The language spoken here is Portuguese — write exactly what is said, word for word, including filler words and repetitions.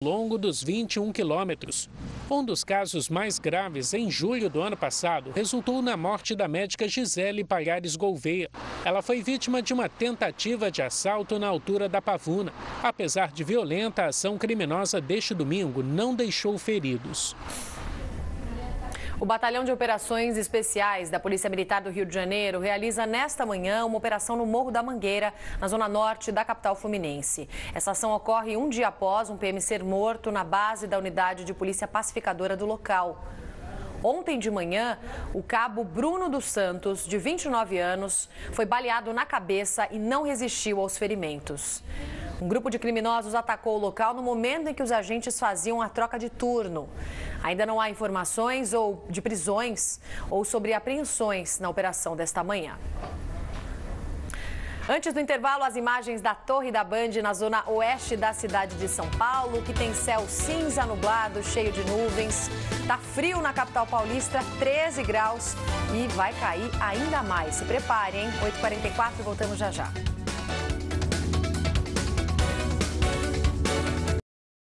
longo dos vinte e um quilômetros. Um dos casos mais graves, em julho do ano passado, resultou na morte da médica Gisele Palhares Gouveia. Ela foi vítima de uma tentativa de assalto na altura da Pavuna. Apesar de violenta, a ação criminosa deste domingo não deixou feridos. O Batalhão de Operações Especiais da Polícia Militar do Rio de Janeiro realiza nesta manhã uma operação no Morro da Mangueira, na zona norte da capital fluminense. Essa ação ocorre um dia após um P M ser morto na base da unidade de polícia pacificadora do local. Ontem de manhã, o cabo Bruno dos Santos, de vinte e nove anos, foi baleado na cabeça e não resistiu aos ferimentos. Um grupo de criminosos atacou o local no momento em que os agentes faziam a troca de turno. Ainda não há informações ou de prisões ou sobre apreensões na operação desta manhã. Antes do intervalo, as imagens da Torre da Band na zona oeste da cidade de São Paulo, que tem céu cinza nublado, cheio de nuvens. Tá frio na capital paulista, treze graus, e vai cair ainda mais. Se prepare, hein? oito e quarenta e quatro, voltamos já já.